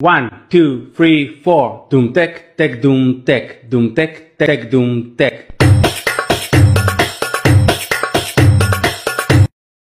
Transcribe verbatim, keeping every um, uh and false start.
One, two, three, four. Doom tech, tech, doom tech, doom tech, tech, doom tech.